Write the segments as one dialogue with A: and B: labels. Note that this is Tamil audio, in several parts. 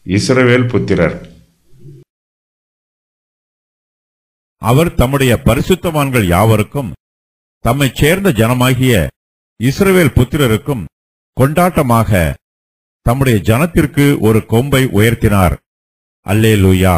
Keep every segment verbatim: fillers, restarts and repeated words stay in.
A: இஸ்ரவேல் புத்திரர்.
B: அவர் தம்முடைய பரிசுத்தவான்கள் யாவருக்கும் தம்மை சேர்ந்த ஜனமாகிய இஸ்ரவேல் புத்திரருக்கும் கொண்டாட்டமாக தம்முடைய ஜனத்திற்கு ஒரு கொம்பை உயர்த்தினார். அல்லேலூயா.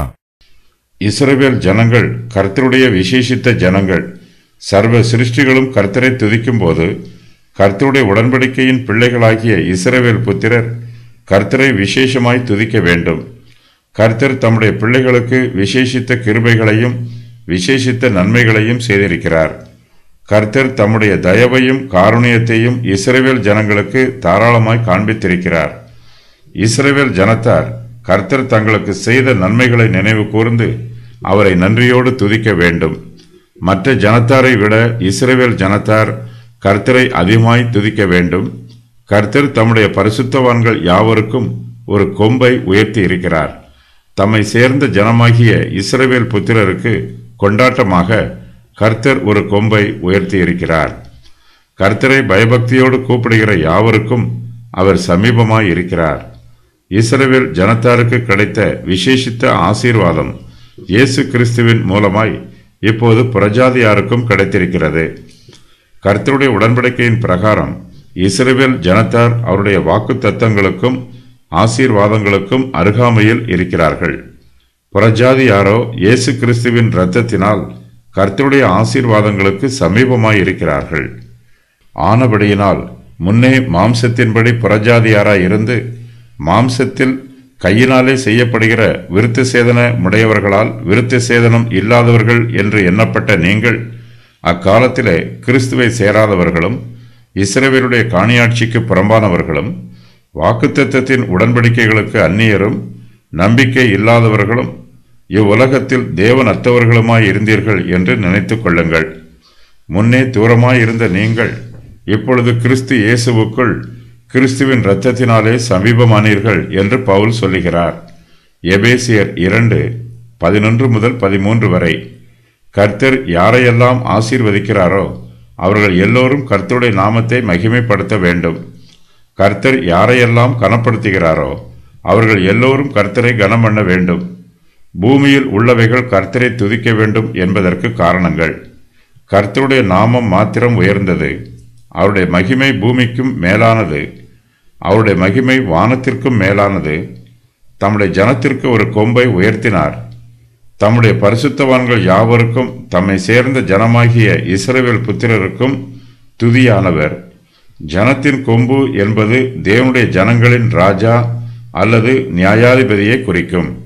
A: இஸ்ரவேல் ஜனங்கள் கர்த்தருடைய விசேஷித்த ஜனங்கள். சர்வ சிருஷ்டிகளும் கர்த்தரை துதிக்கும் போது கர்த்தருடைய உடன்படிக்கையின் பிள்ளைகளாகிய இஸ்ரவேல் புத்திரர் கர்த்தரை விசேஷமாய் துதிக்க வேண்டும். கர்த்தர் தம்முடைய பிள்ளைகளுக்கு விசேஷித்த கிருபைகளையும் விசேஷித்த நன்மைகளையும் செய்திருக்கிறார். கர்த்தர் தம்முடைய தயவையும் காருண்யத்தையும் இஸ்ரவேல் ஜனங்களுக்கு தாராளமாய் காண்பித்திருக்கிறார். இஸ்ரவேல் ஜனத்தார் கர்த்தர் தங்களுக்கு செய்த நன்மைகளை நினைவு கூர்ந்து அவரை நன்றியோடு துதிக்க வேண்டும். மற்ற ஜனத்தாரை விட இஸ்ரவேல் ஜனத்தார் கர்த்தரை அதிகமாய் துதிக்க வேண்டும். கர்த்தர் தம்முடைய பரிசுத்தவான்கள் யாவருக்கும் ஒரு கொம்பை உயர்த்தி இருக்கிறார். தம்மை சேர்ந்த ஜனமாகிய இஸ்ரவேல் புத்திரருக்கு கொண்டாட்டமாக கர்த்தர் ஒரு கொம்பை உயர்த்தி இருக்கிறார். கர்த்தரை பயபக்தியோடு கூப்பிடுகிற யாவருக்கும் அவர் சமீபமாய் இருக்கிறார். இஸ்ரவேல் ஜனத்தாருக்கு கிடைத்த விசேஷித்த ஆசீர்வாதம் இயேசு கிறிஸ்துவின் மூலமாய் இப்போது புறஜாதியாருக்கும் கிடைத்திருக்கிறது. கர்த்தருடைய உடன்படிக்கையின் பிரகாரம் இஸ்ரவேல் ஜனத்தார் அவருடைய வாக்கு தத்தங்களுக்கும் ஆசீர்வாதங்களுக்கும் அருகாமையில் இருக்கிறார்கள். புறஜாதியாரோ இயேசு கிறிஸ்துவின் இரத்தத்தினால் கர்த்தருடைய ஆசீர்வாதங்களுக்கு சமீபமாய் இருக்கிறார்கள். ஆனபடியினால் முன்னே மாம்சத்தின்படி புறஜாதியாராய் இருந்து மாம்சத்தில் கையினாலே செய்யப்படுகிற விருத்த சேதன முடையவர்களால் விருத்த சேதனம் இல்லாதவர்கள் என்று எண்ணப்பட்ட நீங்கள் அக்காலத்திலே கிறிஸ்துவை சேராதவர்களும் இஸ்ரவேலுடைய காணியாட்சிக்கு புறம்பானவர்களும் வாக்குத்தத்தத்தின் உடன்படிக்கைகளுக்கு அந்நியரும் நம்பிக்கை இல்லாதவர்களும் இவ்வுலகத்தில் தேவன் அற்றவர்களுமாய் இருந்தீர்கள் என்று நினைத்து கொள்ளுங்கள். முன்னே தூரமாய் இருந்த நீங்கள் இப்பொழுது கிறிஸ்து இயேசுவுக்குள் கிறிஸ்துவின் இரத்தத்தினாலே சமீபமானீர்கள் என்று பவுல் சொல்லுகிறார். எபேசியர் இரண்டு பதினொன்று முதல் பதிமூன்று வரை. கர்த்தர் யாரையெல்லாம் ஆசீர்வதிக்கிறாரோ அவர்கள் எல்லோரும் கர்த்தருடைய நாமத்தை மகிமைப்படுத்த வேண்டும். கர்த்தர் யாரையெல்லாம் கனப்படுத்துகிறாரோ அவர்கள் எல்லோரும் கர்த்தரை கனம் பண்ண வேண்டும். பூமியில் உள்ளவைகள் கர்த்தரை துதிக்க வேண்டும் என்பதற்கு காரணங்கள்: கர்த்தருடைய நாமம் மாத்திரம் உயர்ந்தது, அவருடைய மகிமை பூமிக்கும் மேலானது, அவருடைய மகிமை வானத்திற்கும் மேலானது. தம்முடைய ஜனத்திற்கு ஒரு கொம்பை உயர்த்தினார். தம்முடைய பரிசுத்தவான்கள் யாவருக்கும் தம்மை சேர்ந்த ஜனமாகிய இஸ்ரவேல் புத்திரருக்கும் துதியானவர். ஜனத்தின் கொம்பு என்பது தேவனுடைய ஜனங்களின் ராஜா அல்லது நியாயாதிபதியை குறிக்கும்.